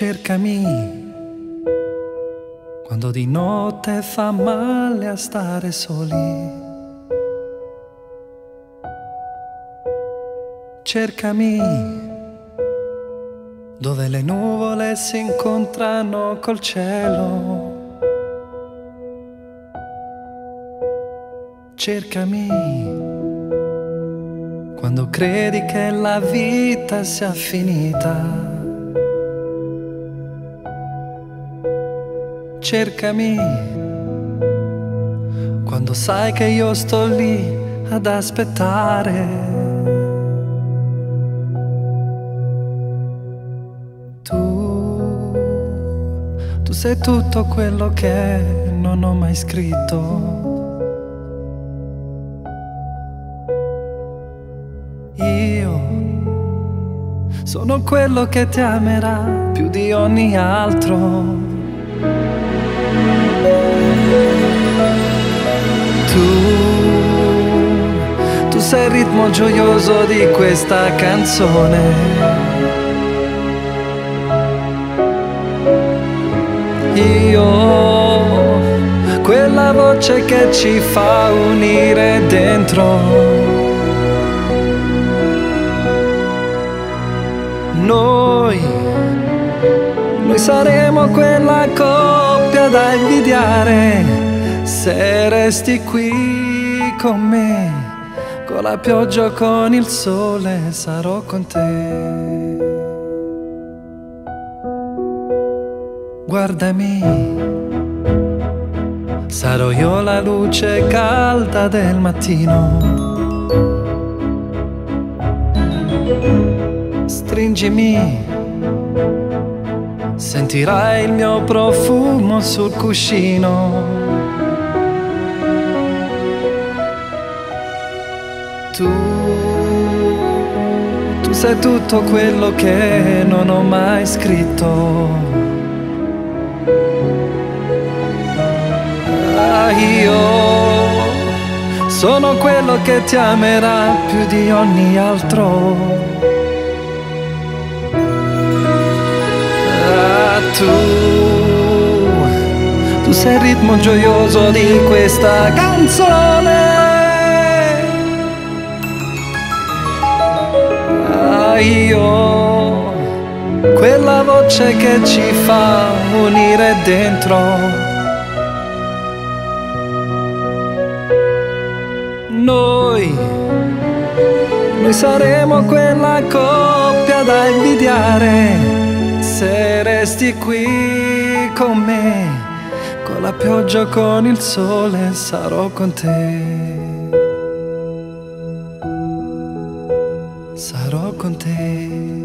Cercami quando di notte fa male a stare soli. Cercami dove le nuvole si incontrano col cielo. Cercami quando credi che la vita sia finita. Cercami quando sai che io sto lì ad aspettare. Tu sei tutto quello che non ho mai scritto. Io sono quello che ti amerà più di ogni altro. Tu sei il ritmo gioioso di questa canzone. Io, quella voce che ci fa unire dentro. Noi saremo quella coppia da invidiare. Se resti qui con me, con la pioggia o con il sole, sarò con te. Guardami, sarò io la luce calda del mattino. Stringimi, sentirai il mio profumo sul cuscino. Tu sei tutto quello che non ho mai scritto. Io sono quello che ti amerà più di ogni altro. Tu sei il ritmo gioioso di questa canzone. Io, quella voce che ci fa unire dentro. Noi saremo quella coppia da invidiare. Se resti qui con me, con la pioggia o con il sole, sarò con te. Sarò con te.